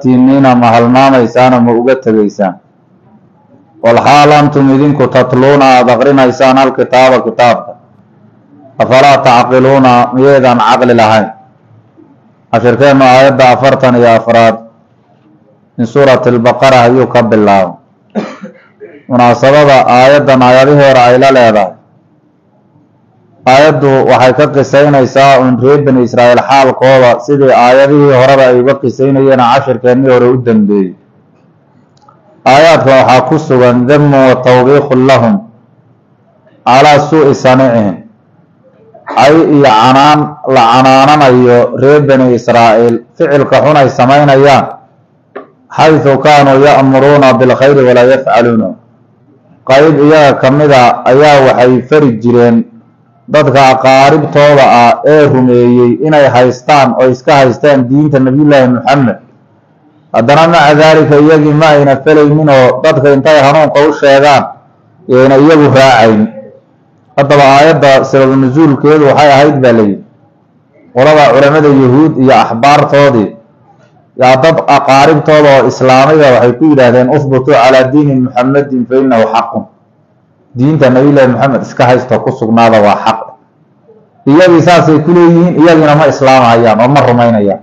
تفتينين ما هلماميسان ما أغتغيسان والحال أنتم إذنكو تطلون أذغرين إيسان الكتاب كتاب أفلا تعقلون ميدا عقل لهاي أشركين آيات أفرتن يا أفراد من سورة البقرة يوكب الله مناسبة آيات آياته ورعيلة لهذا آيات وحيكا قسين إيساء ريب بن إسرائيل حال قوضة سيدي آياته وربا يبقى قسين ينا عشر كأنه ورؤدن بي آيات وحاكسوا ذم وتوبيخ لهم على سوء صنعهم أي لعنانا ريب بن إسرائيل فعل كحونا يسمين أيام حيث كانوا يأمرون بالخير ولا يفعلون قيب إياه كمدا أياه وحي فرج جرين dadka aqaaribtooda ah ee rumeeyay inay haystaan oo iska haystaan diinta nabiyullaahi Muhammad haddana maca daalika iyagii ma ayna falaynin oo dadka intay hanuunka u sheegaan ayna iyagu raacayn haddaba aayadda sabab nuzuulkeedu waxay ahayd baa layidhi qolada culamada yahuud iyo axbaartoodii yaa dad aqaaribtooda oo islaamaya waxay ku yidhaahdeen usbutu calaa diini muxammadin fa innahu xaqun diinta nabiyullaahi Muhammad iska haysto ku sugnaada waa xaq iyagii saasay ku leeyihiin iyagiina ma islaamayaan oo ma rumaynayaan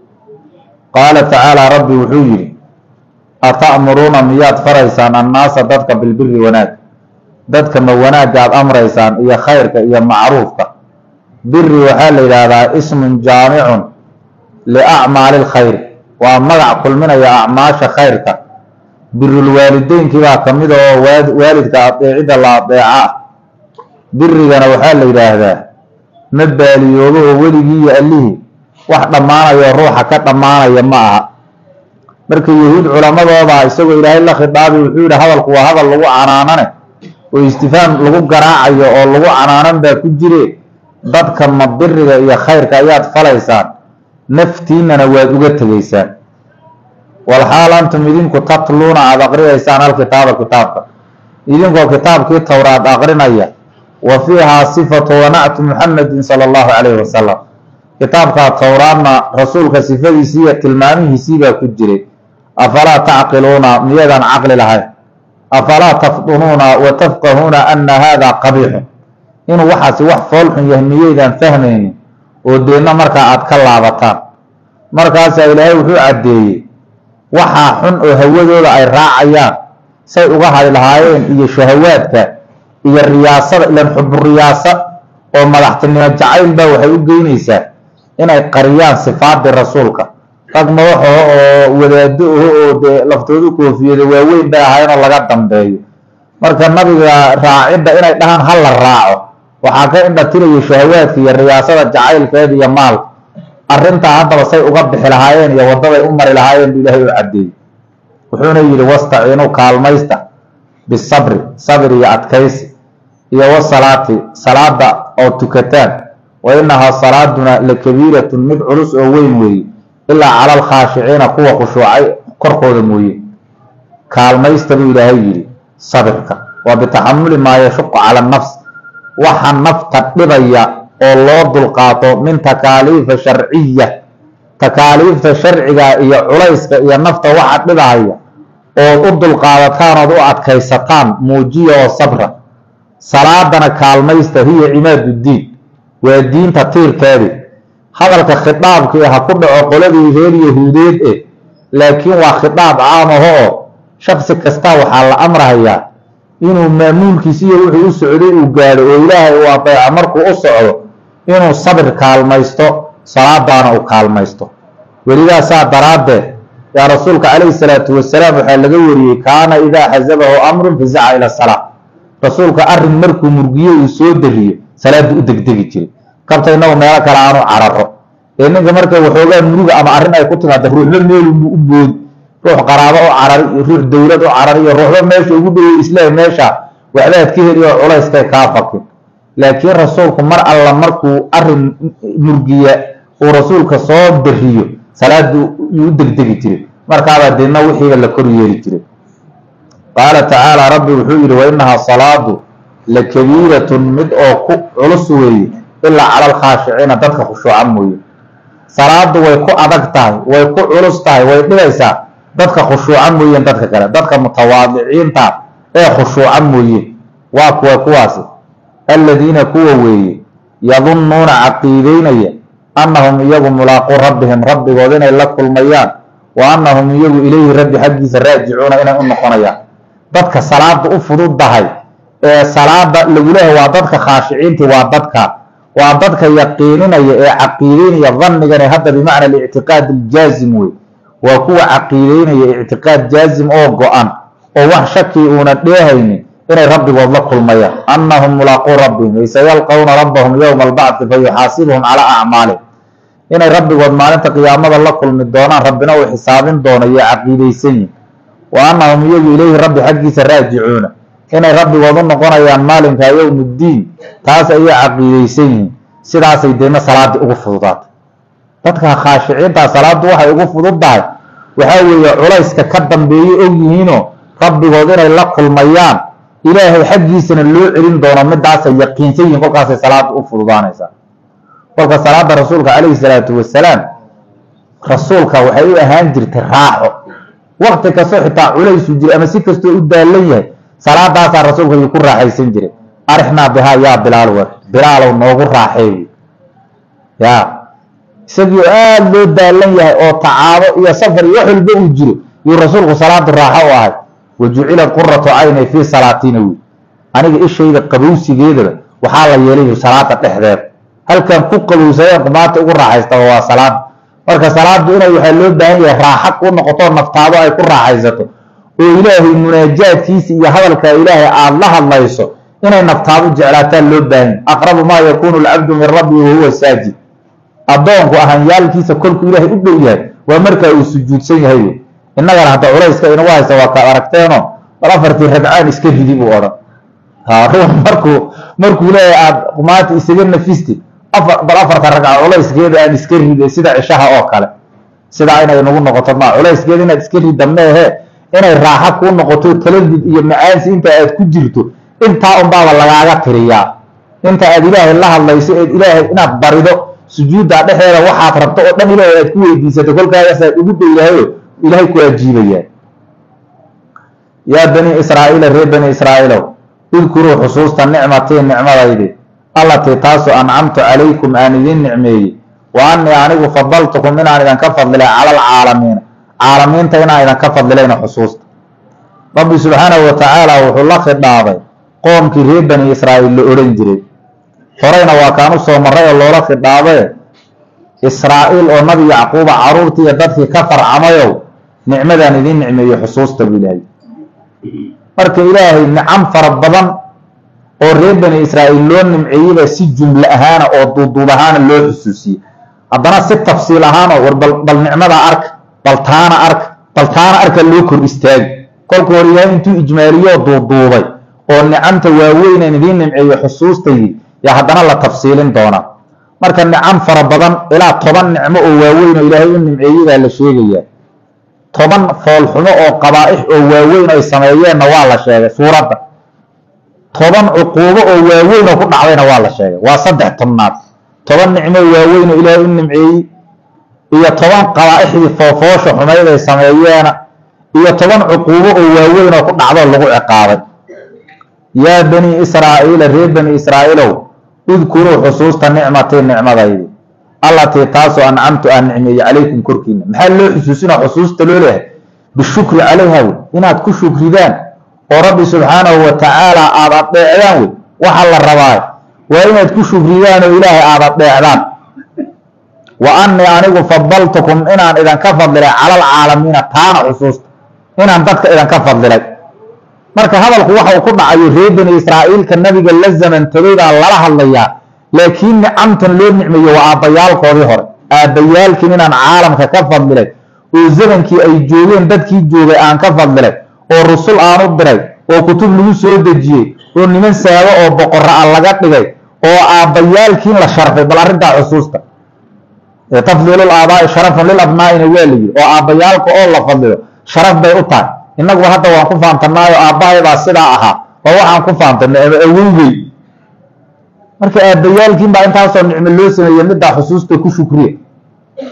qaala tacaala rabbi wuxuu yidhi ata'muruuna miyaad faraysaan annaasa dadka bilbiri wanaag dadka ma wanaagga aad amraysaan iyo khayrka iyo macruufka biri waxaa la yidhaahdaa ismun jaamicun liacmaali lkhayr waa magac kulminaya acmaasha khayrka birulwaalideynkii baa ka mid oo waalidka adeecida la adeeca ah birigana waxaa la yidhaahdaa ma baaliyoobo oo weligii iyo allihii wax dhammaanayo ruuxa ka dhammaanaya ma aha marka yahuud culamadooda isagoo ilaahay la khidaabi wuxuu yidhi hadalku waa hadal lagu canaanane oo istifaam lagu garaacayo oo lagu canaanan baa ku jire dadka ma biriga iyo khayrka ayaad falaysaan naftiinana waad uga tegaysaan والحال أنتم إذنكو تطلون على أقرئيسان الكتاب كتابك إذنكو كتابك التوراة أقرئنايا وفيها صفة ونعت محمد صلى الله عليه وسلم كتابك التوراة رسولك صفة سيئة تلمامه سيئة كجري أفلا تعقلون ميدا عقل لها أفلا تفطنون وتفقهون أن هذا قبيح إنه وحس وحفلح يهميدا فهمين ودينا مركا أتكلا عبطان مركا سإلهي وحو عدي waxaa xun oo hawadooda ay raacayaan say uga hadli lahaayeen iyo shahawaadka iyo riyaasada ilan xub riyaasa oo madaxtinimo jacayl baa waxay u geynaysaa inay qariyaan sifaadii rasuulka rag madaxo oo wadaado oo laftoodu koofiyada waaweyn bay ahaayeen oo laga dambeeyo marka nabiga raacidda inay dhahaan hal la raaco waxaa ka indha tiraya shahawaadka iyo riyaasada jacaylkeeda iyo maalka arrintaa haddaba say uga bixi lahaayeen iyo waddaday u mari lahaayeen buu ilaahay u caddeeyey wuxuuna yidhi wastaciinuu kaalmaysta bisabri sabri iyo adkaysi iyo wasalaati salaada oo tukataan wa innahaa salaaduna lakabiiratun mid culus oo weyn weeye ilaa cala alkhaashiciina kuwa khushuucay korkooda mooye kaalmaysta buu ilaahay yidhi sabirka waa bitaxamuli maa yashuqu cala nafs waxa nafta dhibaya oo loo dulqaato min takaaliifa sharciya takaaliifta sharciga iyo culayska iyo nafta waxa dhibaya oo u dulqaadataan oo u adkaysataan muujiya oo sabra salaadana kaalmaysta hiya imaadudiin waa diinta tiirkeedii hadalka khitaabkii ha ku dhaco qoladii reer yahuudeed laakiin waa khitaab caam ah oo shakhsi kasta waxaa la amrayaa inuu maamuulkiisa iyo wuxuu u socday uu gaadho oo ilaahay uu adeeco markuu u socdo inuu sabir kaalmaysto salaadaana uu kaalmaysto welidaasaa daraaddeed yaa rasuulka calayhi salaatu wasalaam waxaa laga wariyey kaana idaa xasabahu amrun fazaca ila salaa rasuulka arrin markuu murgiyo uu soo dariyo salaada u degdegi jiray kabta innagu meelo kale aanu cararo ee ninka marka waxoogaa muruga ama arrin ay ku timaada ruuxba meelu u boodi ruux qaraabo u carari iyo ruux dowlad u carari iyo ruuxba meesha ugu dhowey islaam meesha waxbaad ka heli oo culayskay kaa fakin laakiin rasuulku mar alla markuu arrin murgiya uu rasuulka soo dariyo salaadu u degdegi jiray markaabaa deedna wixiiba la kor yeeli jiray qaala tacaala rabbi wuxuu yidhi wa innahaa salaadu lakabiiratun mid oo ku culus weeye ilaa cala alkhaashiciina dadka khushuuca mooye salaadu way ku adag tahay way ku culus tahay way dhibaysaa dadka khushuuca mooyeen dadka kale dadka mutawaadiciinta ee khushuuca mooyeen waa kuwaasi aladiina kuwa weeye yadunnuuna caqiideynaya annahum iyagu mulaaqu rabbihim rabbigood inay la kulmayaan wa annahum iyagu ilayhi rabbi xaggiisa raajicuuna inay u noqonayaan dadka salaada u fududahay ee salaada lagu leeyahay waa dadka khaashiciintii waa dadka yaqiininaya ee caqiideynaya dhannigan ee hadda bimacna alictiqaad aljaazim wey waa kuwa caqiideynaya ictiqaad jaazim oo go-an oo wax shaki uuna dheehaynin inay rabbigood la kulmayaan annahum mulaaquu rabbihim sayalqawna rabbahum yowma albacthi fayuxaasibuhum calaa acmaalihim inay rabbigood maalinta qiyaamada la kulmi doonaan rabbina uu xisaabin doono iyo caqiidaysan yihin wa annahum iyagu ilayhi rabbi xaggiisa raajicuuna inay rabbigood u noqonayaan maalinka yowmuddiin taas ayay caqiidaysan yihiin sidaasay deedna salaadii ugu fududaatay dadka khaashiciintaa salaaddu waxay ugu fududdahay waxaa weeye culayska ka dambeeyey og yihiinoo rabbigood inay la kulmayaan ilaahay xaggiisana loo celin doono midaasay yaqiinsan yihiin kolkaasay salaada u fududaanaysaa kolka salaada rasuulka calayhi salaatu wasalaam rasuulka waxay u ahaan jirtay raaxo waqti kastoo xitaa culaysu jira ama si kastoo u daalan yahay salaadaasaa rasuulka ayuu ku raaxaysan jiray arixnaa bihaa yaa bilaal war bilaalow noogu raaxeey yaa isagii aada loo daalan yahay oo tacaabo iyo safar iyo wax walba uu jiro yuu rasuulku salaadu raaxo u ahay wajucilat quratu cayni fii salaatina wey aniga ishayda qabowsigeedaba waxaa la yeelay salaada dhexdeed halkan ku qabowsadeen qumaata ugu raaxaystaba waa salaada marka salaadu inay waxaa loo baahan yahay raaxo ku noqoto naftaado ay ku raaxaysato oo ilaahay munaajaadkiisa iyo hadalka ilaahay aada la hadlayso inay naftaadu jeclaataan loo baahan yahay aqrabu maa yakuunu alcabdu min rabbihi wahuwa saajid addoonku ahanyaalkiisa kolkuu ilaahay u dhow yahay waa markaa uu sujuudsan yahay wey innagana hadda culayska inagu haysta waa kaad aragteeno bal afartii ragcaan iska ridi buu odhan ruux markuu leeyahay aada qumaata isaga nafisti bal afarta ragca culayskeeda aan iska ride sida cishaha oo kale sidaa inay nagu noqoto ma culayskeeda inaad iska rida meehe inay raaxo kuu noqoto taladid iyo macaansi inta aad ku jirto intaa unbaaba lagaaga tiriyaa inta aad ilaahay la hadlayso eed ilaahay inaad barido sujuudda dhexeeda waxaad rabto oo dhan ilaahay aad ku weydiisato kolkaagasaad ugu dhowyahayo ilaahay ku ajiibayaan yaa bani israa'iila reer bani israa'iilow idkuruu xusuusta nicmatii nicmadaydi allatii taasoo ancamtu calaykum aan idin nicmeeyey wa annii anigu fadaltukum inaan idinka fadlilay cala alcaalamiina caalamiinta inaan idinka fadlilayna xusuusta rabbi subxaanahu wa tacaala wuxuu la khidhaabay qoomkii reer bani israa'iil la odhan jiray horeyna waa kaan u soo marray oo loola khidhaabae israa'iil oo nabi yacquuba carruurtii iyo dadkii ka farcamayow nicmadaan idiin nicmeeyo xusuusta buu ilaahay marka ilaahay nicam fara badan oo reer bani israa'iil loo nimceeyeyba si jumle ahaana oo duuduub ahaana loo xusuusiyey haddana si tafsiil ahaanoo war bal nicmadaa arka bal taana arka loo kor istaagi kolku hor ilaahay intuu ijmaaliyoo duuduubay oo nicamta waaweynaan idiin nimceeyo xusuustaydi yaa haddana la tafsiilin doonaa marka nicam fara badan ilaa 10 nicmo oo waaweyn oo ilaahay u nimceeyeybaa la sheegayaa 10 foolxumo oo qabaa'ix oo waaweyn ay sameeyeenna waa la sheegay suuradda 10 cuquubo oo waaweyn oo ku dhacdayna waa la sheegay waa 13aad 10 nicmo waaweyn oo ilaahay u nimceeyey iyo 10 qabaa'ixdii foofoosha xumayd ay sameeyeena iyo 10 cuquubo oo waaweyn oo ku dhacdo lagu ciqaabay yaa bani israa'iila reer bani israa'iilow idkuruu xusuusta nicmatii nicmadaydi allatii taasoo ancamtu aan nicmeeyey calaykum korkiina maxaa loo xusuusinaa xusuusta loo leehay bishukri calayha wey inaad ku shukridaan oo rabbi subxaanahu wa tacaala aada adeecdaan wey waxa la rabaa waa inaad ku shukridaan oo ilaahay aada adeecdaan wa annii anigu fadaltukum inaan idinka fadlilay cala alcaalamiina taana xusuusta inaan dadka idinka fadlilay marka hadalku waxa uu ku dhacayo reer bani israa'iilka nabiga la zamantaday baa lala hadlayaa laakiin nicamtan loo nicmeeyo waa aabbayaalkoodii hore aabbayaalkiin inaan caalamka ka fadlilay oo zamankii ay joogeen dadkii joogay aan ka fadlilay oo rusul aan u diray oo kutub lagu soo dejiyey oo niman saabo oo boqorra a laga dhigay oo aabbayaalkiin la sharfay bal arrintaa xusuusta tafdiilul aabaa'i sharafun lil abnaa'ina waa layidhi oo aabbayaalka oo la fadliyo sharaf bay u tahay innaguba hadda waan ku fahamtanaayo aabbahaybaa sidaa ahaa oo waxaan ku fahamtanay ama awowgey marka aabbayaalkiin baa intaasoo nicmo loo sameeyey middaa xusuusta ku shukriya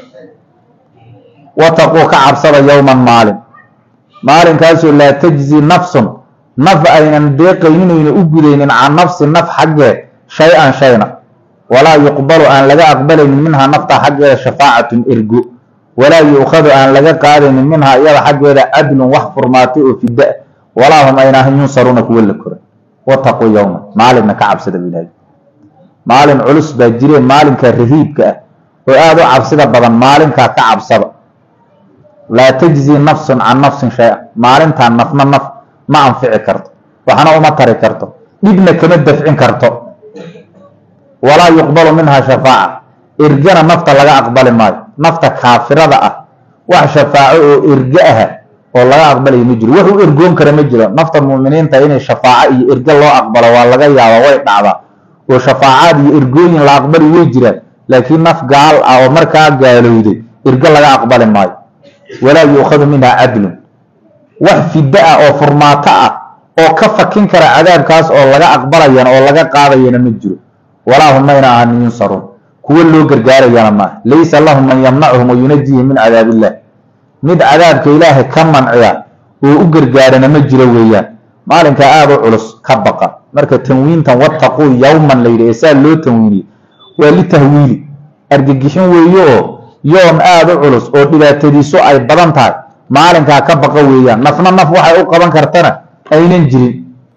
واتقوا كعب صدا يوما مالن كاسو لا تجزي نفس نف أين ديقين أجدين عن نفس النف حقه شيئا ولا يقبل أن لقى أقبل منها نفط حقه شفاعة إرجو ولا يؤخذ أن لقى قارن منها إياه حقه عدل وحفر ماتئ في الداء ولا هم أينهم ينصرون كل كره واتقوا يوما مالن كعب صدا بالله مالن علس باجرين مالن كرهيب كأ وآدو عبصدا بدن مالن كعب صدا لا تجزي نفس عن نفس شيئا مالن تان نفنا نف ما أنفع كرتو وحنا وما تري كرتو ابن كمد دفعين كرتو ولا يقبل منها شفاعة إرجانا نفط لغا أقبل ماي نفط كافرة وشفاعة إرجاها والله أقبل يمجري وهو إرجون كرمجري نفط المؤمنين تاين الشفاعة إرجا الله أقبل والله يا ويقعبا وشفاعات إرجون لا أقبل يجري لكن نفط قال أو مركا قالوا دي إرجا لغا أقبل ماي ولا يؤخذ منها عدل وحفي الداء أو فرماتا أو كفكين كرا عذاب كاس أو لغا أقبليان أو لغا قاضيان مجرو ولا هم مينا أن ينصرون كل لو قرقاريان ما ليس لهم من يمنعهم وينجيهم من عذاب الله مد عذاب كإله كم منعيان وقرقارنا مجرو ويان مالنك آبو علص كبقى مركة تنوين واتقوا يوما ليلة إسال لو تنويني ولتهويلي أرققشن ويو يوم آبو علص أو إذا تديسو أي بدنتاك maalinkaa ka baqa weeyaan nafna naf waxay u qaban kartana aynan jirin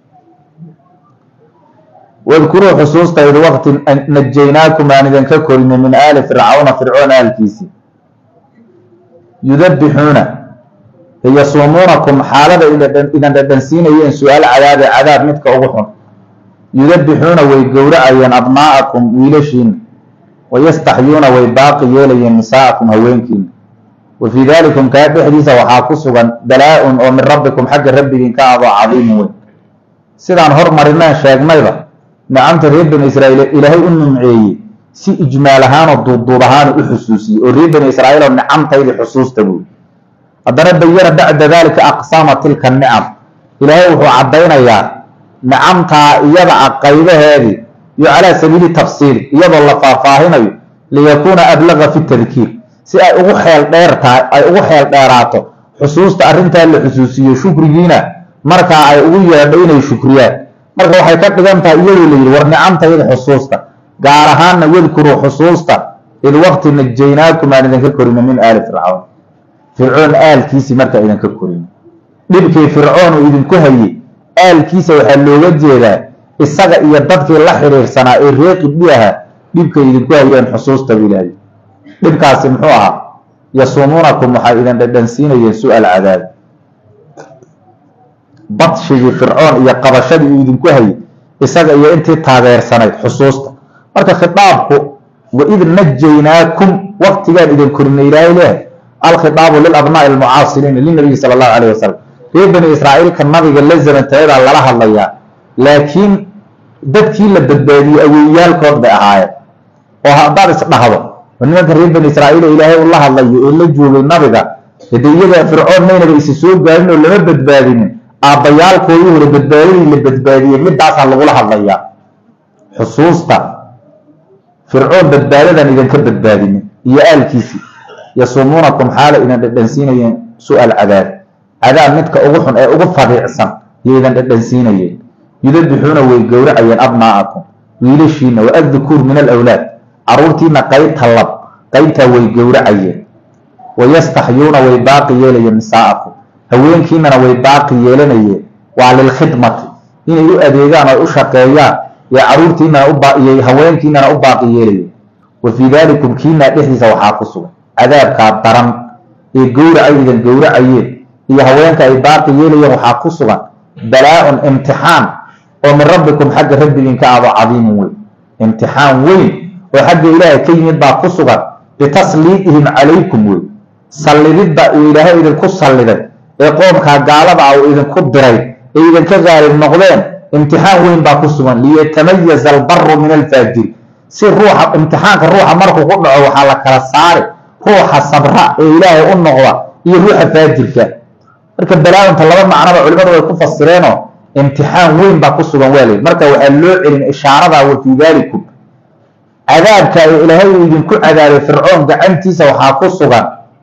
wadkuruu xusuusta id waqti najaynaakum aan idinka korinay min aali fircawna fircoon aalkiisii yudabixuuna yasuumuunakum xaalada idan dhadhansiinayeen su-aal cadaabe cadaab midka ugu xun yudabixuuna way gowracayeen abnaa'akum wiilashiina wayastaxyuuna way baaqi yeelayeen nisaa'akum haweenkiina وفي ذلك كان حديثا وحاكسوا بلاء ومن ربكم حق ربكم كعب عظيم وين سيدان هرمرنا شاغنيدا نعمت ريب بن اسرائيل الهي معي سي اجمالهان ودودهان وحسوسي وريب بن اسرائيل نعمت الى حسوس تبو ادرب بينا بعد ذلك اقسام تلك النعم الهي وهو عدينيا نعمتها يدا قيده هذه على سبيل التفصيل يدا الله فاهمه ليكون ابلغ في التذكير si ay ugu xeel dheeraato xusuusta arinta la xusuusiyo shukrigiina marka ay ugu yeedho inay shukriyaan marka waxay ka dhigan tahay iyadoo la yiri war nicamtayda xusuusta gaar ahaan wadkuru xusuusta id waqti najaynaakum aan idinka korinay min aali fircoon aalkiisi marka idinka korinay dhibkii fircoon uu idinku hayay aalkiisa waxaa looga jeedaa isaga iyo dadkii la xiriirsanaa ee reer qibdiyaha dhibkay idinku hayeen xusuusta ilaahay dhibkaasi muxuu ahaa yasuumuunakum waxay idin dhadhansiinayeen su-aal cadaab badshigii fircoon iyo qabashadii uu idinku hayay isaga iyo intii taageersanayd xusuusta marka khitaabku waid najaynaakum waqtigaan idin korinay ilaahay leh alkhitaabu lilabnaa'i almucaasiriina linabiyi sala allahu calayhi wasalam reer bani israa'iilka nabiga la zamantayadaa lala hadlayaa laakiin dadkii la badbaadiyey awowyaalkood bay ahaayeen oo haddaad isdhahdo nimanka reer bani israa'iil ilaahay uu la hadlayo oo la joogay nabiga hadiyada fircoon maynaba isa soo gaarin oo lama badbaadinin aabbayaalkoodii hore badbaadadii la badbaadiyey midaasaa lagula hadlayaa xusuusta fircoon badbaadadan idinka badbaadinin iyo aalkiisii yasuumuunakum xaala idan dhadhansiinayeen su-aal cadaab midka ugu xun ee ugu fadiicsan iyo idan dhadhansiinayeen yudabixuuna way gowracayeen abnaa'akum wiilashiina wa addukuur min alawlaad caruurtiina qaybtaa way gowracayeen wayastaxyuuna way baaqi yeelayeen nisaa'akum haweenkiinana way baaqi yeelanayeen waa lilkhidmati inay u adeegaan oo u shaqeeyaan iyo caruurtiinana iyo haweenkiinana u baaqi yeelayeen wa fii daalikum kiinaa dhexdiisa waxaa ku sugan cadaabkaa daran ee gowracay idan gowracayeen iyo haweenka ay baaqi yeelayeen waxaa ku sugan balaa-un imtixaan oo min rabbikum xagga rabbigiin ka ado cadiimun weyn imtixaan weyn oo xagga ilaahay ka yimid baa ku sugan bitasliidihim calaykum wey sallididda uu ilaahay idinku salliday ee qoomkaa gaalada ah uu idinku diray ee idinka qaalib noqdeen imtixaan weyn baa ku sugan liyatamayaza albaru min alfaajiri si ruuxa imtixaanka ruuxa markuu ku dhaco waxaa la kala saari ruuxa sabra ee ilaahay u noqda iyo ruuxa faajirka marka balaa-unta laba macnoba culimadu way ku fasireenoo imtixaan weyn baa ku sugan waa leey marka waxaa loo celin ishaarada wa fii daalikum cadaabka ee ilaahay uu idinku cadaabay fircoon gacantiisa waxaa ku sugan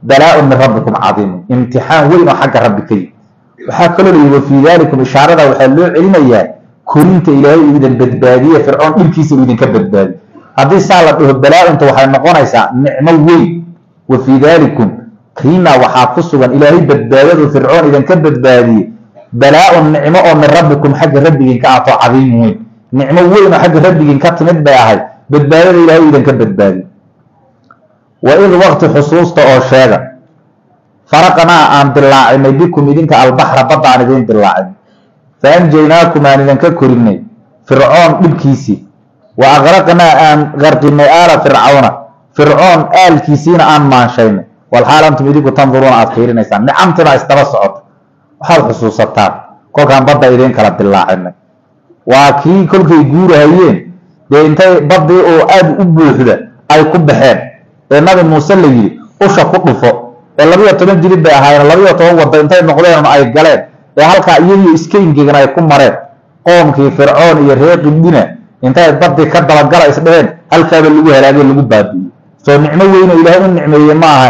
بلاء من ربكم عظيم امتحان وين حق ربك وحكى له وفي ذلك إشارة وحلوه علميا كنت إلهي إذا بدبادية فرعون إلكيس إذا كبدبادي هذه سالة بلاء أنت وحي نقونا يسا نعمة وين وفي ذلك قيمة وحاقصوا إلهي بدبادية فرعون إذا كبدبادي بلاء نعمة من ربكم حق ربك كأعطى عظيم وين نعمة وين حق ربك كتمد بياهي بدبادية إلهي إذا كبدبادي وإذ وقت حصوصة أو شاغة فرقنا عن دلاعين بكم إذنك البحر بضع عن إذن دلاعين فأنجيناكم عن إذنك كرمي فرعون بالكيسي وأغرقنا عن غرقنا آل فرعون آل كيسين عن مانشين والحال أنتم إذنك تنظرون على خير نيسان نعمتنا استبصعت وحال حصوصتان كل كان بضع إذنك الدلاعين وكي كل كي يقول هايين دي انتي بضع أو آد أبوه أي كبحين النبي موسى اللي أشا كطفو labiyo toban dilib bay ahaayeen labiyo toban wada intay noqdeen ay galeen halka iyadii iskeengeena ay ku mareen qoomkii fircoon iyo reer qibdina intay baddi ka daba galay isdheen halka lagu helaagay lagu baabiyay soo nicmo weyn oo ilaahay u nicmeeyay ma aha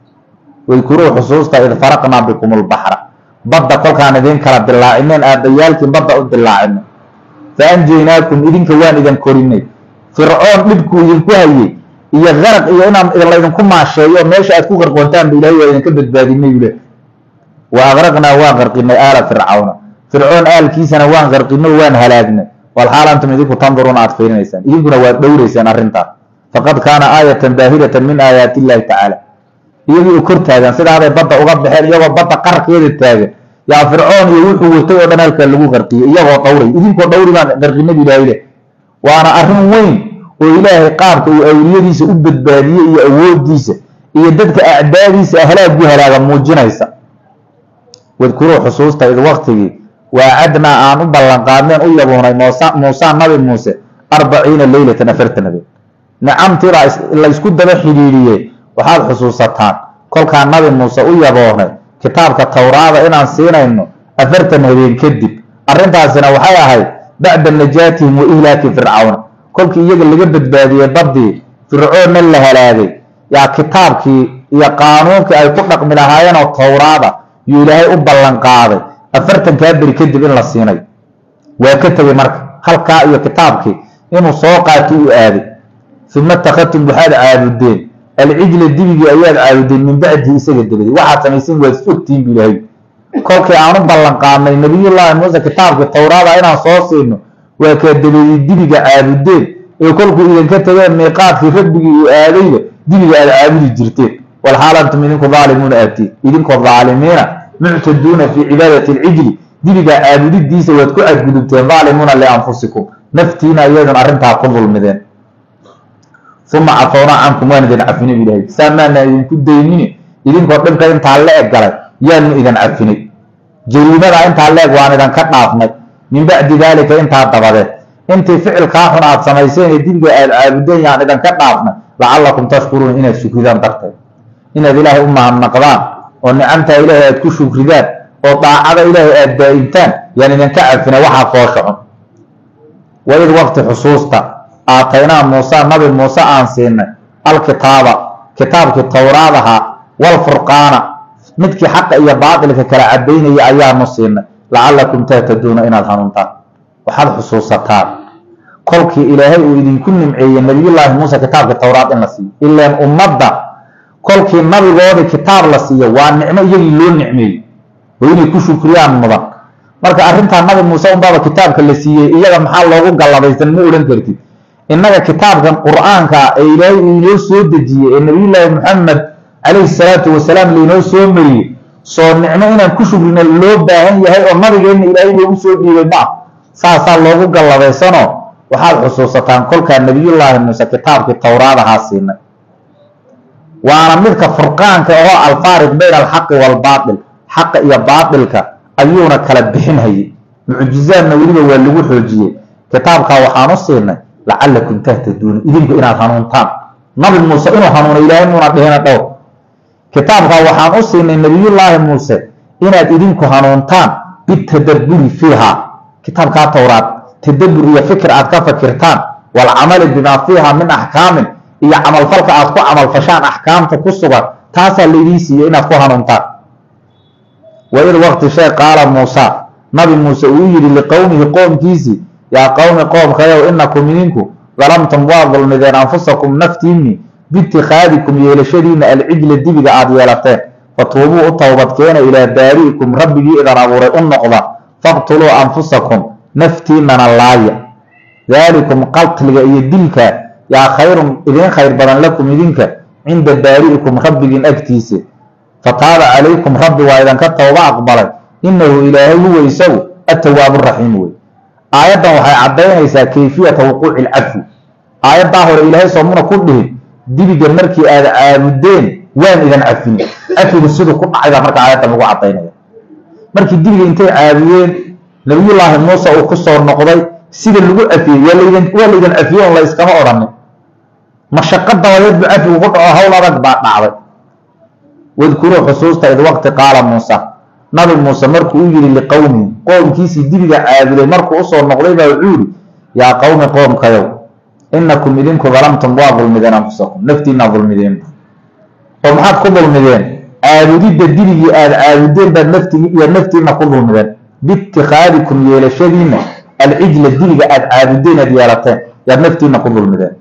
way kuru xusuusta id faraqna bikum al-bahra badda kolkaan idin kala dilaacneen aadayaalkii badda u dilaacneen faanjeenaakum idinka waan idin korinay fircoon dhibku idinku hayay iyo qaraq iyo inaan idin ku maasheeyo meesha aad ku qarqoontaan ilaahay waa idin ka badbaadinay ilaahay wa agraqna wa qarqina ala fir'aun aalkiisana waan qarqinay waan halaagnay wal xaalantum idinku tanduruun aad fiirinaysan idinkuna waa dhowraysan arrinta faqad kaana aayatan baahiratan min aayaati illaahi ta'ala iyagii u kortaagan sida ay badda uga baxeen iyagoo badda qarqeeda taagan yaa fir'aun iyo wuxuu watay oo dhan halka lagu qarqiyay iyagoo dhowray idinkoo dhowri baan qarqinay ilaahay waana arrin weyn وإلهي قابك وأولياديس أبدبادية إيا أوديس إيا ددك أعداديس أهلاك بهلاك موجنيسا واذكروا حصوصتا إذ وقتي وعدنا آن أبلان قادمين أيضاً موسى نبي موسى 40 ليلة نفرت نبي نعم ترى إلا يسكد بحليلية وحال حصوصتان كل كان نبي موسى أيضاً كتابك التوراة إنا نسينا إنه أفرت نبي كدب أرنتها سنة وحيا هاي بعد النجاتهم وإهلاك فرعون kolkii iyaga laga badbaadiyay badii fircoon la halaaday yaa kitaabkii iyo qaanuunkii ay ku dhaqmi lahaayeen oo tawraada iyo ilaahay u ballan qaaday 40 ka bari kadib in la siinay waa ka tagay marka halka iyo kitaabkii inuu soo qaato u aaday thumma taqatum bihada aabudeen al-ijla dibigi ayaad aabudeen min bacdi isaga dabadi waxa samaysan waa sugtiin ilaahay kolkii aanu ballan qaadnay nabiyullaahi muuse kitaabkii tawraada inaan soo siino وكدبي دبيغا عابدين ee kolku idin ka tageen meeqaadkii rabbigi uu aadayba dibiga aad caabudi jirteen wal xaalatu minkum zaalimuuna aati idinku zaalimiina mu'taduuna fi ibadati al-ijl dibiga caabudidiisa waad ku adgudubteen zaalimuuna li anfusikum naftiina ayadan arinta ku dulmideen thumma afawna ankum wa nadin afina billahi samana idinku deeynin idinku dhanka inta la egalay yaan idin afinay jariimada inta la eeg waan idin ka dhaafnay من بعد ذلك انت طبده انت فعل كاحنا عاد سميسين دينك العابدين يعني اذا كدافنا لعلكم تشكرون ان الشكران تقتل ان اله امه النقضان ونعمت اليه تشكريدان وطاعه اليه ادايتان يعني ان كعفنا وحا فوشعن وإذ وقت حصوصتا اعطينا موسى نبي موسى انسينا الكتابه كتابك التوراة والفرقان مدك حق اي باطل كلا عدين اي ايام نصينا لعلكم تهتدون إن الهنونتان وحال حصوصتان كلك إلهي وإذن كن معي نبي الله موسى كتاب التوراة النسي إلا أن أمضى كلك النبي غوري كتاب لسي وأن نعمة يجي لون نعمي وإني كشو كريان مضى مركا أرنتها النبي موسى أمضى كتابك اللسي إيجا محال لغو قال الله بيستنمو لن ترتيب إنك كتابك القرآن إلهي إلهي سودجي النبي الله محمد عليه الصلاة والسلام لإنه سومري soo nicmo inaan ku shugrina loo baahan yahay oo nabigeena ilaahay loogu soo dhiibay ma saasa loogu galabaysano waxaad xusuusataan kolka nabiyullaahi muuse kitaabkii tawraada haasiinay waana midka furqaanka oo al-faariq bayna al-haqq wal-baatil haqq iyo baatilka ayuuna kala bixinayay mucjizaadna waliba waa lagu xoojiyay kitaabka waxaan u siinay la'allakum tahtaduun idinku inaad hanuuntaan nabi muuse inuu hanuuno ilaahay muuna dhehena dhow كتابك وحان أصيني نبي الله موسى إناد إذنكو هنونتان بالتدبر فيها كتابك التوراة تدبر هي فكر أدك فكرتان والعمل بما فيها من أحكام iyo camal falka aad ku camal fashaan axkaamta ku sugan taasaa laydin siiyey inaad ku hanuuntaan waid waqti shay qaala muusa nabi muuse uu yidhi liqowmihi qoomkiisii yaa qowmi qoomkayow inakum idinku dalamtum waa dulmideen anfusakum naftiinni biitikhaadikum yeelashadiina alcijla dibiga aad yeelateen fatuubuu u towbadkeena ilaa baari'ikum rabbigii idan abuuray u noqda faqtuluu anfusakum naftiinana laaya daalikum qatliga iyo dilka yaa khayrun idin khayr badan lakum idinka cinda baari'ikum rabbigiin agtiisa fataaba calaykum rabbi waa idinka towba aqbalay innahu ilaahay huwa isagu atawaabu raxiim wey aayaddan waxay caddaynaysaa kayfiyata wuquuci ilcafwi aayaddaa hore ilaahay soomuna ku dhihin dibiga markii aad caabudeen waan idan cafin cafigu siduu ku dhacay baa marka aayaddan lagu caddaynaya markii dibiga intay caabudeen nabiyullaahi muuse uu ku soo noqday sida lagu cafiyey waa laydan cafiye on la iskama odhanin mashaqo dabadeed bu cafigu ku dhaco hawl adag baa dhacday wadkuruu xusuusta id waqti qaala muusa nabi muuse markuu u yidhi liqowmihi qoomkiisii dibiga caabuday markuu usoo noqday baa wuxuu yidhi yaa qowmi qoomkayow inakum idinku dalamtum waa dulmideen anfusakum naftiinaa dulmideen oo maxaad ku dulmideen caabudidda dibigii aada caabudeen baad naftiina ku dulmideen biitikhaadikum yeelashadiina alcijla dibiga aada caabudeen aad yeelateen yaad naftiina ku dulmideen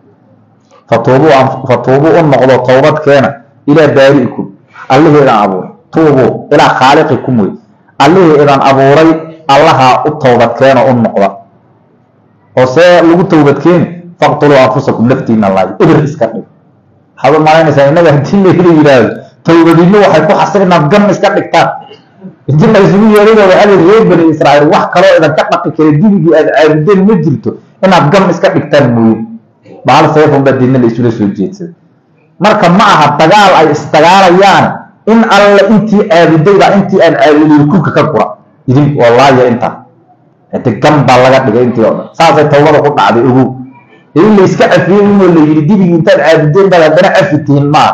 fatuubuu u noqdo towbadkeena ilaa baari'ikum allihii idan abuuray tuubuu ilaa khaaliqikum wey allihii idan abuuray allaha u towbadkeena u noqda oo see lagu towbadkeeni faqtuluu anfusakum naftiina laayo eber iska dhig waxaad u malaynaysaa innaga haddii layla yidhaahdo towbadinno waxay ku xasir inaad gan iska dhigtaan intii la isugu yeerina waxaa la reer bani israa'iil wax kaloo idanka dhaqi kara dibigii aad caabudeen ma jirto inaad gan iska dhigtaan mooye bahal seefun baa diidna la isula soo jeedsaday marka ma aha dagaal ay isdagaalayaan in alla intii caabudayba intii aan caabudin kulka ka gura idinku wallaahi intaa hade gan baa laga dhigay intii oo dhan saasay towbada ku dhacday ogow in la iska cafiyey inoo la yidhi dibigii intaad caabudeen baad haddana cafi tihiin maa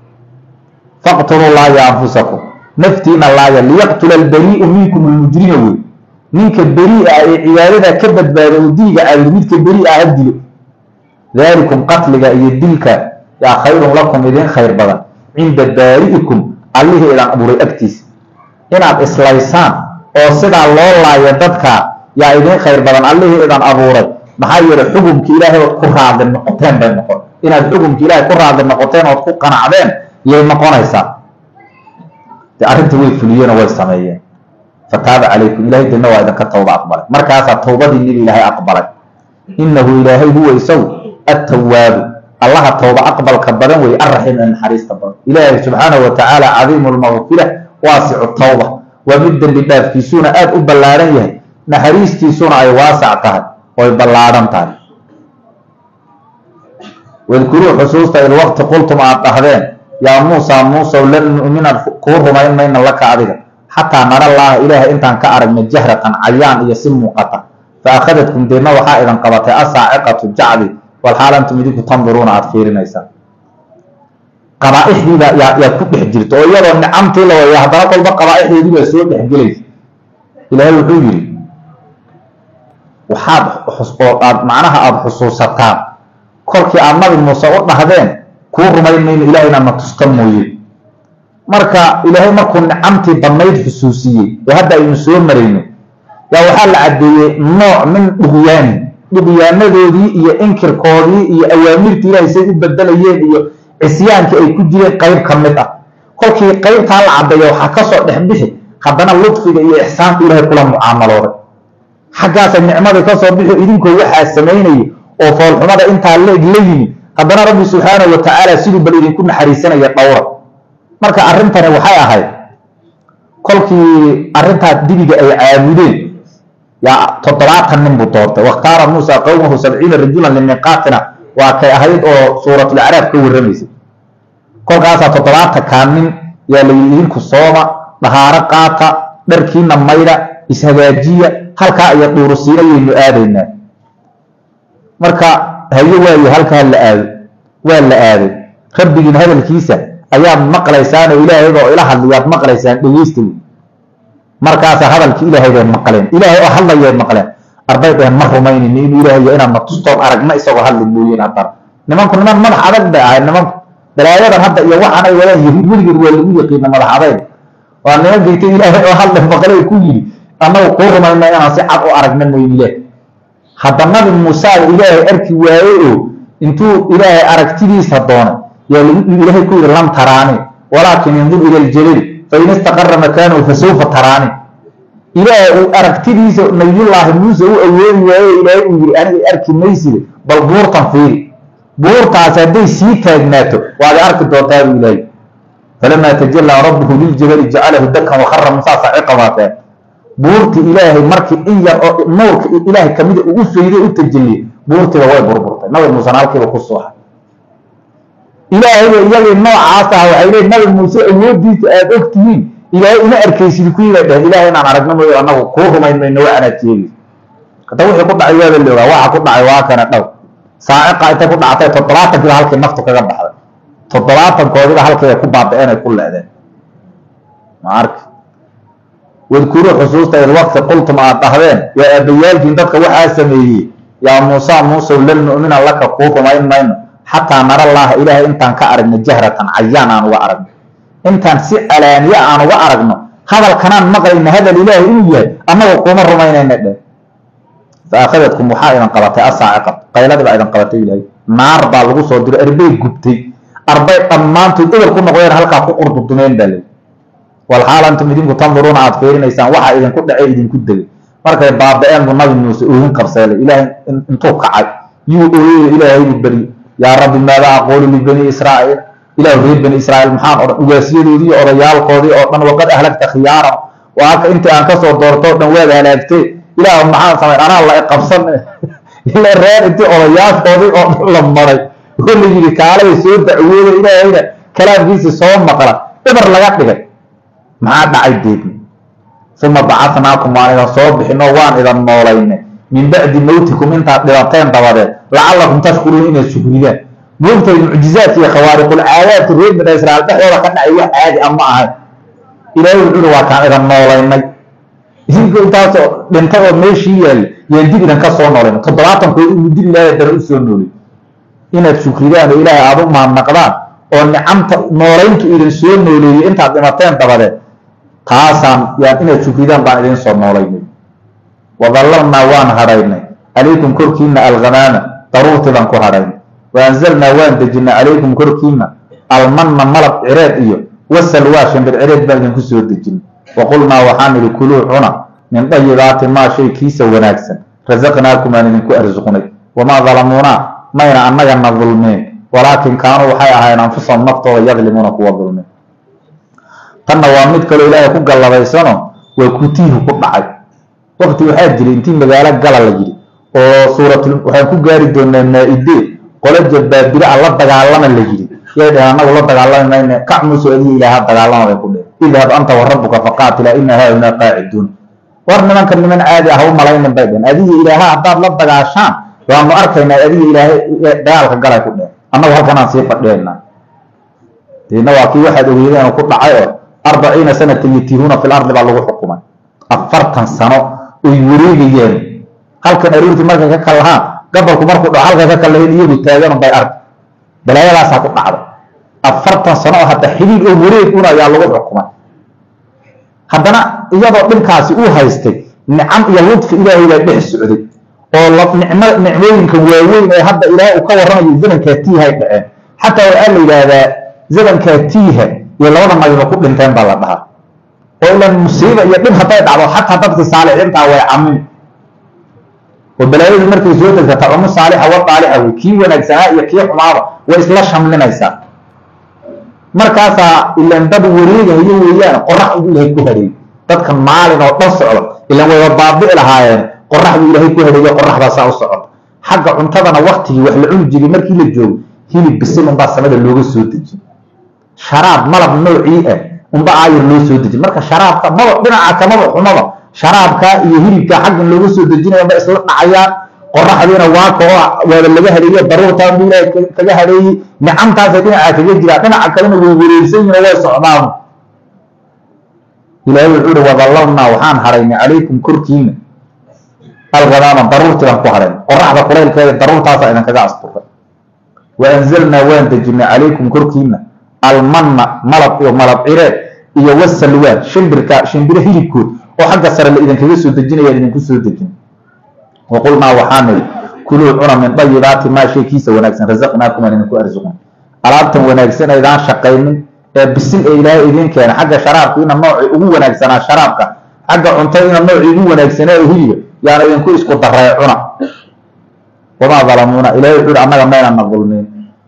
faqtuluu laaya anfusakum naftiina laaya liyaqtula albarii'u minkum almujrima wey ninka berii'a ee cibaadada ka badbaada oo dibiga caabudo midka berii'a ha dilo daalikum qatliga iyo dilka yaa khayrun lakum idin khayr badan cinda baari'ikum allihii idan abuuray agtiisa inaad islaysaan oo sidaa loo laayo dadka yaa idin khayr badan allihii idan abuuray maxaa yeelay xukumki ilaahay ood ku raadi noqoteen bay noqon inaad xukumki ilaahay ku raadi noqoteen ood ku qanacdeen yay noqonaysaa de arrinta way fuliyeen oo way sameeyeen fataaba calaykum ilahay dina waa idinka towba aqbalay markaasaa towbadii nibi ilaahay aqbalay innahu ilaahay huwa isagu attawaabu allaha towba aqbalka badan wey arraxiim ee naxariista badan ilaahay subxaanahu watacaala cadiimu lmaqfira waasicu tawba waa mid dembi dhaafkiisuna aada u ballaaran yahay naxariistiisuna ay waasac tahay oy ballaadhan tahay wadkuruu xusuusta id waqti qultum aad dhahdeen yaa muusaa muusow lan nu'mina kuu rumayn mayna laka adiga xataa nara allaaha ilaahay intaan ka aragna jahratan cayaan iyo si muuqata fa akhadadkum deedna waxaa idin qabatay asaaciqatu jacdi walxaal antum idinku tanduruuna aada fiirinaysaan qabaaixdiiba yaa ku dhex jirta oo iyadoo nicamtii la waya haddana kolba qabaaixdeedii baa soo dhexgelaysa ilaahay wuxuu yidhi waxaad aad macnaha aada xusuusataan kolkii aad nabi muuse u dhahdeen kuu rumayn mayno ilahay inaad na tusta mooye marka ilaahay markuu nicamtii badnayd xusuusiyey ee hadda aynu soo marayno yaa waxaa la caddeeyey nooc min dhugyaanadoodii iyo inkirkoodii iyo awaamirtii ilaahay say u bedelayeen iyo cisyaankii ay ku jireen qayb ka mid ah kolkii qaybtaa la caddeeya waxaa kasoo dhex bixi haddana ludfiga iyo ixsaanka ilaahay kula mucaamalooday xaggaasa nicmadii kasoo bixi idinkoo waxaa samaynaya oo foolxumada intaa leeg la yimi haddana rabbi subxaanahu watacaala siduu bal idinku naxariisanaya dhowra marka arrintani waxay ahayd kolkii arrintaa dibiga ay caabudeen yaa 70 nin buu doortay wakhtaara muusa qowmahu 70 rajulan limiiqaatina waa kay ahayd oo suuratul acraaf ka warramaysay kolkaasaa 70 nin yaa la yidhi idinku sooma dhahaaro qaata dharkiina maydha ishagaajiya halkaa iyo dhuurusiina yaynu aadaynaa marka haye waayo halkaa la aado waa la aaday rabbigiina hadalkiisa ayaad maqlaysaan oo ilaahayga oo ila hadlayaad maqlaysaan dhegeysta markaasaa hadalkii ilaahay bay maqleen ilaahay oo hadlayay maqleen arday dheen ma rumaynayno inuu ilaahay inaad na tustoon aragna isagoo hadli mooyeen haddana nimanku niman madax adag bay ahayd nimanku balaayadan hadda iyo waxaan ay wadaan yahuud weligeed waa lagu yaqiina madax adayg waa niman geyta ilaahay oo hadle baqalay ku yidhi annagu kuu rumayna inaan si cad u aragna mooyle hadda nabi muuse ilaahay arki waaye oo intuu ilaahay aragtidiisa doonay yaa ilaahay ku yidhi lam taraani walaakin indur ila aljalil fain istaqara makaanahu fasawfa taraani ilaahay uu aragtidiisa nabiyullaahi muuse u awoodi waaye ilaahay uu yidhi aniga arki mayside bal buurtan fiiri buurtaas hadday sii taagnaato waad arki doontaa buu ilaahay falamaa tajallaa rabbuhu liljabali jacalahu dakan wakharra muusaa saciqa waateen buurtii ilaahay markii in yar oo nuurka ilaahay kamida ugu fayday u tajalliyey buurtiiba way burburtay nabi muusena halkiiba ku sooxay ilaahayba iyagii noocaas ah waxay leeyihin nabi muuse awoodiisa aada og tihiin ilaahay ima arkaysid kuyiibay dheheen ilaahay inaan aragno mooyo annagu kuu rumayn mayno waxanaad sheegaysa hadda wixii ku dhacay waaba la ogaa waxa ku dhacay waa kana dhow saaciqa intay ku dhactay 70 halkii naftu kaga baxday 70 halkii ay ku baaba'een ay ku leedeen ma arki wadkuru xusuusta id waqti qultum aad dhahdeen yaa abayaalkiin dadka waxaa sameeyey yaa muusa muuse lan nu'mina laka kuu rumayn mayno xataa nara allaha ilaahay intaan ka aragno jahratan cayaan aan uga aragno intaan si alaaniya aan uga aragno hadalkanaan maqlayna hadal ilaahay inuu yahay annaga kuma rumaynayna dhe فأخذتكم وحا إذن قبطي أصاعقة قيلة بقى إذن قبطي إلهي نار با لغو صدر أربي قبتي أربي أمانتو إذن كنا غير هلقا قرد الدنين بالي والحال أنتم إذنكم تنظرون عطفيرين إيسان وحا إذن كنا عي إذن كدل مركا باب دائم بالنبي النوسي أهين قبسالي إلهي انتوك عاي يؤوي إلهي بالبري يا رب ماذا أقول لبني إسرائيل إلهي ريد بني إسرائيل محام ويسيري دي أريال قوضي أرطان وقد أهلكت خيارا وهكا انت أنكسر دورتو نواد هلاكتي إلهي محام سمير أنا الله يقبصن إلا الرئيل انت أريال قوضي أرطان لمري يقول لي جيري كالا يسير دعوه إلهي كلام جيسي صوم مقرأ إبر لغاك لغاك ما دعي ديبني ثم بعثناكم وإذا صوبحنا وان إذا النولين من بعد موتكم انت لغتين طوالين لعلكم تشكرون إن الشكريات موت المعجزات هي خوارق الآيات الرئيب من إسرائيل تحيولا كنا أيوه عادي أما أهد إلهي العلوة كان إذا النولين إذن كنت لنتغل ميشي ينديك إذا كسر نولين تضلاتهم كي يدي الله يدرس النولين إن الشكريات إلهي أعظم مع النقضان وأن عمت نولينك إذن سيون نولين انت لغتين طوالين قاسم يعني إن الشكريات بان إذن صور نولين وظللنا وان هرين عليكم كركينا الغنانة ضرورة بانكو هرين وأنزلنا وان دجنا عليكم كركينا المن ملب عراد إيو والسلواشن بالعراد بان كسور دجنا وقلنا وحامل كلوع هنا من طيبات ما شيء كيس وناكسا رزقناكم أن نكو أرزقني وما ظلمونا ما ينعمنا الظلمين ولكن كانوا حيا أنفسهم نقطة ويظلمون قوة الظلمين تنوامد كل إلهي كوك الله بيسانه وكتيه كبعي وقت waxaa jiray intii magaalo gala la yiri oo suuratul waxaan ku gaari doonaa naa'idee qolo jabbaabira alla dagaalama la yiri yeedana anagu la dagaalamayna kacmuso adii ilaaha dagaalamada ku dheer idhab anta wa rabbuka faqatila inna hauna qa'idun war nimankan niman caadi ah oo malayna baydan adii ilaaha hadaad la dagaashaan waanu arkaynaa adii ilaaha dagaalka galay ku dheer anagu halkan aan sii fadhiyayna deena waa kii waxa ogeeyeen ku dhacay oo 40 sanatan yatihuna fil ardi baa lagu xukumay 40 sano ويوريجين هل كان أريد مركز كلها قبل كمركو هل كان كله يجي تاجر باي أرض بلا يلا ساكت نعرف أفرط صناعة حتى حديد أموريك هنا يا الله الحكومة حدنا يضع بالكاسي هايستي نعم يلود في إلهي به السعودي والله نعمين كويين هذا إلهي وكور رمي زمن كاتيه هاي حتى قال لي هذا زمن كاتيه يلا وضع ما يقول لنتين بالله وإلا المصيبة يقين خطايا دعوة حتى تبقى صالح انت ويعمل والبلايين المركز زوجة تتعلم صالحة والطالحة وكي ونجساء يكي حمارة وإسلاشهم لنا يسا مركزا إلا انتب وريقة هي ويانا قرح يقول لها كهري تدخل معالنا وتصعر إلا ويبابئ لها قرح يقول لها كهري قرح باسا وصعر حق عنتظنا وقته وحلعون جيري مركي للجو هي بسلم باس سمد اللوغة السودجي شراب ملب نوعية unba aayir loo soo dejin marka sharaabka ma dhinaca kamaba xumaba sharaabka iyo hilibka xaq loogu soo dejinayo ma isla dhacayaan qoraxdiina waa ko wada laga haleeyay daruurta ilaahay kaga haleeyay ni'amtaas dhinaca kaga jira dhinaca kalena way wareersan yihiin way socdaan ilaahay wuxuu wadallawna waxaan haraynay calaykum kurkiina alghadama daruurta ku haray qoraxda kuleelkeeda daruurtaas aydan kaga asturay وأنزلنا وان دجنا عليكم كركينا المنة ملب وملب عراد إيا والسلوان شمبر هيلكود وحق سر اللي إذن كيسو دجنا إذن كيسو دجنا وقلنا وحامل كلوا عنا من طيبات ما شيء كيسا ونكسن رزقناكم أن نكون أرزقنا أرادتم ونكسن إذا شقين بسن إلهي إذن كان حق شرابك إن النوع هو ونكسن شرابك حق عنطين النوع هو ونكسن هي يعني إذن كو إسكو ضرعنا وما ظلمونا إلهي يقول أننا مينا الظلمين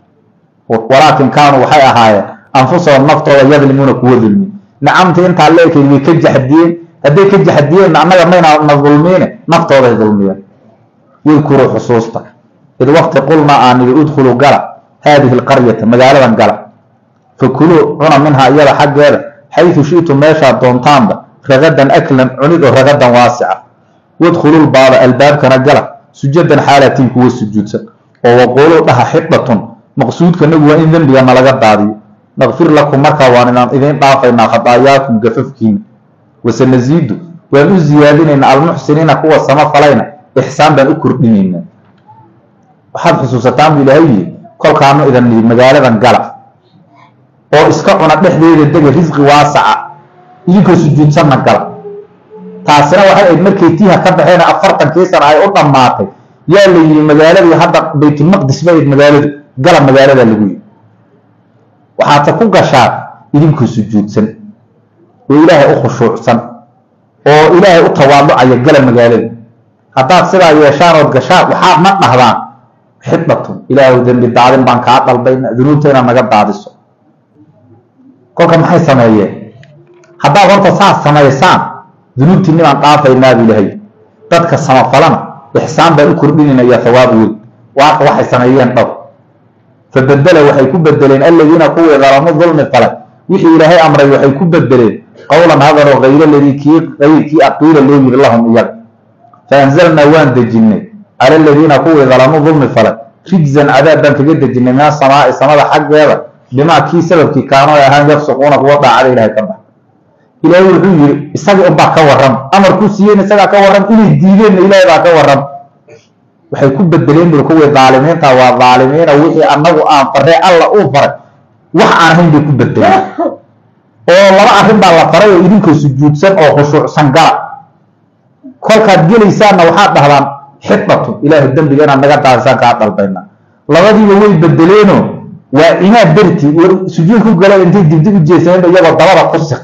ولكن كانوا حي أهايا أنفسهم نفطوا ويظلمون كو ظلمين نعمت انت عليك اللي كجح الدين هدي كجح الدين أننا مينا الظلمين نفطوا ويظلمين يذكروا حصوصتا إذ وقت قلنا أن يدخلوا قلع هذه القرية مجالة قلع فكلوا عنا منها إيالا حق هذا حيث شئتم ماشا دونتان رغدا أكلا عنيد رغدا واسعة وادخلوا الباب كان قلع سجدا حالتين كو السجود وقولوا لها حطة مقصود كنبوة إن ذنبي أما لقد دادي نغفر لكم مركا واننا إذن طافينا خطاياكم قففكين وسنزيد وأنو الزيادين إن المحسنين قوة السماء فلينا إحسان بان أكر دمينا وحد خصوصتان بلهي كل كانوا إذن مجالة قلع oo iska cuna dhexdeeda dega risqi waasaca idinka sujuud sanna gala taasina waxay ay markay tiiha ka baxeen 40 keesan ay u dhamaatay yaa la yiri magaalada hadda baytul maqdis bay magaalada gala magaalada lagu yiri waxa ta ku gashaa idinka sujuudsan oo ilaahay u khushuucsan oo ilaahay u tawaaducaya gala magaalada hadda sidaa yeeshaan oo gashaa waxa ma dhahdaan xidbatu ilaahay dambi daadin baan ka dalbayna dunuubteena naga daadiso kolka maxay sameeyeen hadda horta saas sameeysan dunuubtii aan dhaafaynaa bilahay dadka samafalana ihsaan baa u kordhinaya thawaab weyn waxay sameeyeen dhab fabadala waxay ku bedeleen alladina kuwa zalamu dhulmi fala wixii ilaahay amray waxay ku bedeleen qawlan hadaro ghayra alladhi aqila lahu lahum iyad faanzalna waan dajinay ala alladina kuwa zalamu dhulmi fala rijzan adaban kaga dajinay ma samada xaqeeda بما كي سبب كي كانوا يهان يفسقون وضع عليه إلهي كبه إلهي وحير إساقي أبا كورم أمر كوسيين إساقا كورم إلي الدينين إلهي با كورم وحيكون بالدلين بالكوة الظالمين تاوى الظالمين وحي أنه فري الله أوفر وح عنهم بيكون بالدلين والله أخير با الله فري إذنكو سجود سن أو خشوع سنقرأ كل كاد جيل إسانا وحاد بهضان حطبته إلهي الدم بيجانا نقاط عرسان كعطل بينا لغدي ووي بالدلينو وإنا برتي سجودكم قالوا أنت دبدب الجيسان يلا ضربة قصق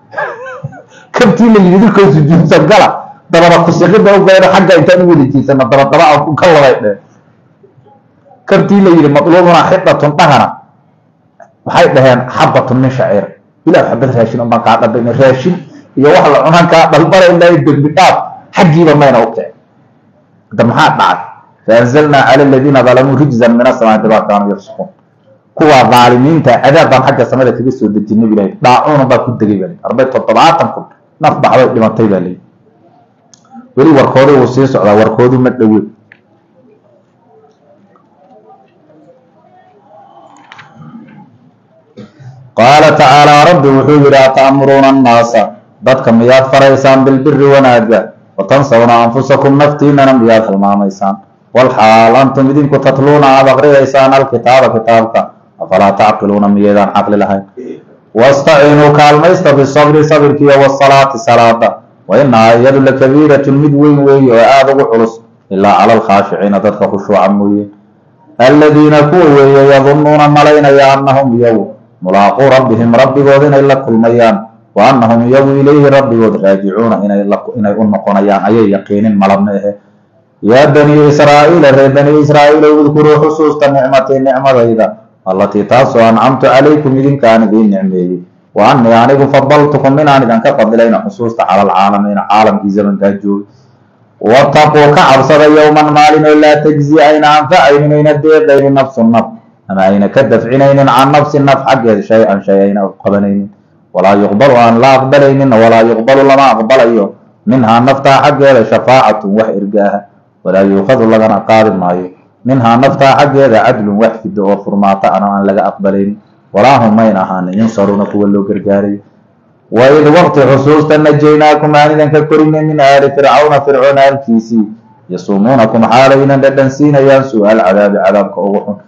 كم تيم اللي يدرك سجود سجلا ضربة قصق ده وغير حاجة أنت نقول الجيسان ضربة كلا غيره كم تيم اللي مطلوبنا حبة طهرة وحيد لها حبة من شعير إلى حبة راشين أما قاعد بين الراشين يوحل عنها قاعد بالبرة إلا يدق بقاب حجي بما ينوقع ده محاد بعد فأنزلنا على الذين ظلموا رجزا من السماء تبع كانوا يفسقون kuwa dhaalimiinta cadaabban xagga samada kaga soo dejinay bilay dhaacoon baa ku dagay bilay 470 kun naf baxday dhimatay bilay wali warkoodu uu sii socdaa warkoodu ma dhaweey qaala ta'ala rabbi wuxuu yiri ta'muruna an-naasa dadka miyaad faraysaan bil birri wanaaga wa tansawna anfusakum naftiina miyaad halmaamaysaan wal haal antum idinku tatluuna aqriyaysaan al-kitaaba kitaabka أفلا تعقلون ميدان عقل لها واستعينوا كالميست بالصبر صبرك والصلاة صلاة وإنها يد لكبيرة مدوين وآذوا حرص إلا على الخاشعين تدخ خشوعا موين الذين كووا يظنون ملين أنهم يوم ملاقو ربهم ربي وذين إلا كل ميان وأنهم يوم إليه ربي راجعون إن أنقون أيان أي يقين ملمه يا بني إسرائيل بني إسرائيل اذكروا حصوص نعمة إذا التي تاسو أنعمت عليكم إذن كان ذي النعمة وأني يعني فضلتكم من أن كفضلين خصوصا على العالمين عالم في زمن تهجوه واتقوا كعبصر يوما مالنا لا تجزي عين عن فعين من الدير بين نفس النفس أما أين كدف عينين عن نفس النفس حق شيئين أو قبلين ولا يقبل أن لا أقبلين ولا يقبل لما أقبل أيوه منها نفتح حق شفاعة وإرجاها ولا يؤخذ لنا قادم معي منها نفتح حق عدل وحفد وفرماط أنا أن لقى أقبلين ولا هم مينها ينصرون كولو كرجاري وإذ وقت حصوص نجيناكم عن ككرين من آل فرعون الكيسي يصومونكم حالين لدنسين ينسوا العذاب عذاب كأوح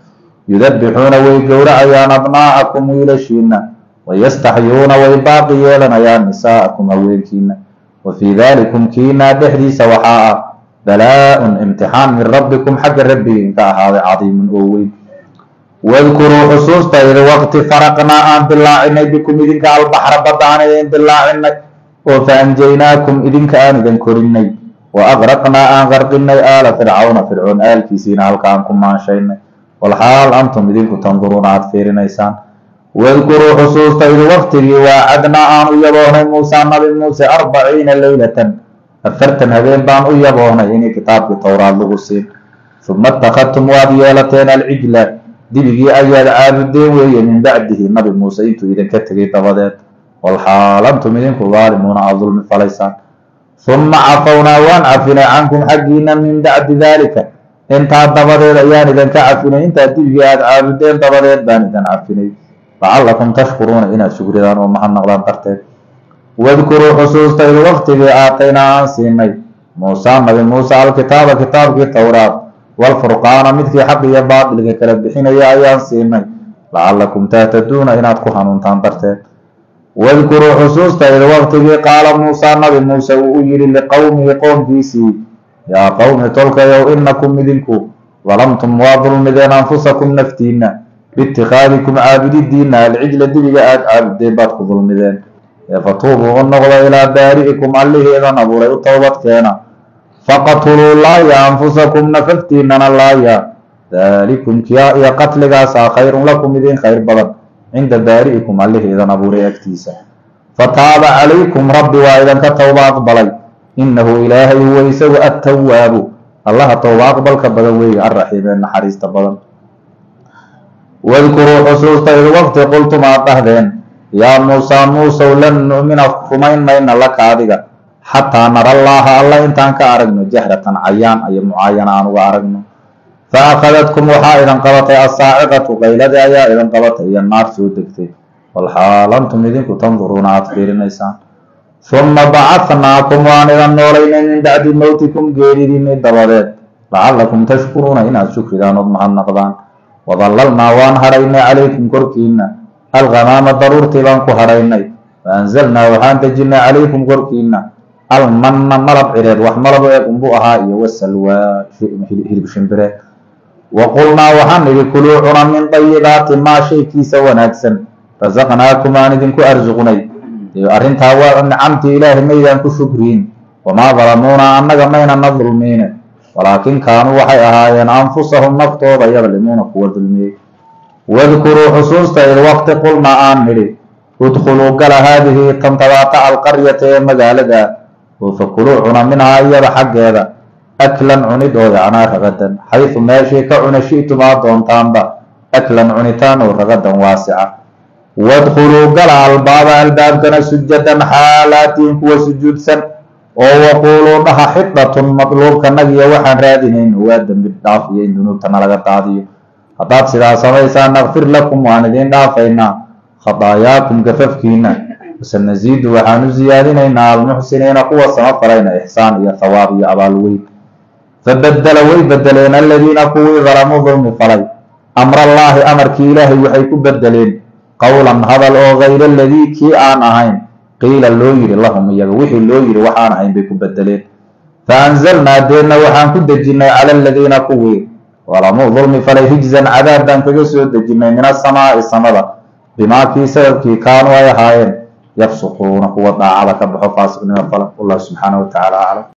يذبحون ويقورا أيان أبناءكم ويلشين ويستحيون ويباقي لنا نساءكم أويلكين وفي ذلكم كينا دحدي سوحاء بلاء امتحان من ربكم حق ربي هذا عظيم أوي واذكروا حصوصا إذا وقت فرقنا أن بالله بكم إذن البحر بطانا إذن بالله فأنجيناكم إذن كان إذن كرني وأغرقنا أن غرقنا آل فرعون آل كيسين هلكانكم ما شينا والحال أنتم إذن تنظرون عطفير نيسان واذكروا حصوصا إذا وقت وعدنا أن يبوهنا موسى نبي موسى 40 ليلة أفرتن هذين بان يبوهنا إني كتاب التوراة لغسين ثم اتخذتم واديالتين العجلة دبقي أياد عابدين وهي من بعده نبي موسى إنتو إذن كتغي تبادات والحال أنتم إذنكم ظالمون على ظلم فليسان ثم عفونا وان عفنا عنكم حقنا من بعد ذلك انت تبادات أيان إذن كعفنا انت دبقي أياد عابدين تبادات بان إذن عفنا لعلكم تشكرون إنا شكران ومحن نغلان قرتين واذكروا حصوصا إذ وقت آتينا سيني موسى نبي موسى الكتاب كتاب التوراة والفرقان مثل حق يباد لكلب حين يا أيان سيني لعلكم تهتدون إن أتكوحنون تنطرتين واذكروا حصوصا إذ وقت قال موسى نبي موسى وأجل لقومه قوم بيسي يا قوم تلك يو إنكم مذنكم ظلمتم وظلمدين أنفسكم نفتينا باتخاذكم عابد الدين العجل الدبقى عابدين باتكم ظلمدين فتوبوا النغض إلى بارئكم عليه إذا نبوري التوبة كينا فقتلوا الله أنفسكم نفتيننا الله ذلكم كيا قتل قاسا خير لكم إذن خير بدن عند بارئكم عليه إذا نبوري أكتيسا فتاب عليكم ربي وإذا كتوبة أقبلي إنه إلهي هو يسوى التواب الله توبة أقبل كبدوي الرحيم إن حريص تبدن واذكروا حصوصا إذ وقت قلتم أطهدين يا موسى لن نؤمن فمين مين لك هذا حتى نرى الله إنتان كأرجنا جهرة عيان أي معينة عنه أرجنا فأخذتكم وحائدا قبط الصاعقة قيلة أيا إذا قبط هي النار سودكتي والحال أنتم إذنكم تنظرون عطفير النيسان ثم بعثناكم وانذا النورين من بعد موتكم غيرين الدبادات لعلكم تشكرون إن الشكر دان وضمحن نقضان وظللنا وان هرينا عليكم كركينا الغمام ضرورتي بانكو هريني فأنزلنا وحان تجينا عليكم كركينا المن ملب عريد وحملب يكم بؤها والسلوى هرب شمبره وقلنا وحان لكلوا عنا من طيبات ما شيء كيسا ونكسن رزقناكم آن إذنكو أرزقني أرنتها ونعمت إله ميدان كشكرين وما ظلمونا أنك مينا نظلمين ولكن كانوا وحي أهايان أنفسهم نفطوا يظلمون قوة ظلمين واذكروا حصوصا إذ وقت قلنا آمري ادخلوا قل هذه تنطباق القرية مقالدا وفكلوا عنا منها أيضا حق هذا أكلا عند وضعنا رغدا حيث ماشي كعنا شئتم أعطون تانبا أكلا عنتان ورغدا واسعة وادخلوا قل الباب كان سجدا حالاتهم وسجود سن وقولوا لها حطة مطلوب كنجي وحن رادنين وادم بالدافيين دنوبتنا لغتاديو haddaad sidaa samaysaan naqfir lakum waan idiin dhaafaynaa khadaayaakum gafafkiina wasanasiidu waxaanu siyaadinaynaa almuxsiniina kuwa samafalayna ixsaan iyo thawaab iyo abaal weyn fabadela way bedeleen aladiina kuwii dalamuu dulmi falay amrallaahi amarkii ilaahay waxay ku bedeleen qowlan hadal oo hayra aladii kii aan ahayn qiila loo yidhi lahum iyaga wixii loo yidhi waxaan ahayn bay ku bedeleen faanzalnaa deenna waxaan ku dejinnay cala aladiina kuwii ظلموا ظلم فلي هجزا عذابا كجسود دجنا من السماء السماء بما في سبب كانوا يهاين يفسقون قوة على كبح فاسق من الفلق. الله سبحانه وتعالى أعلم.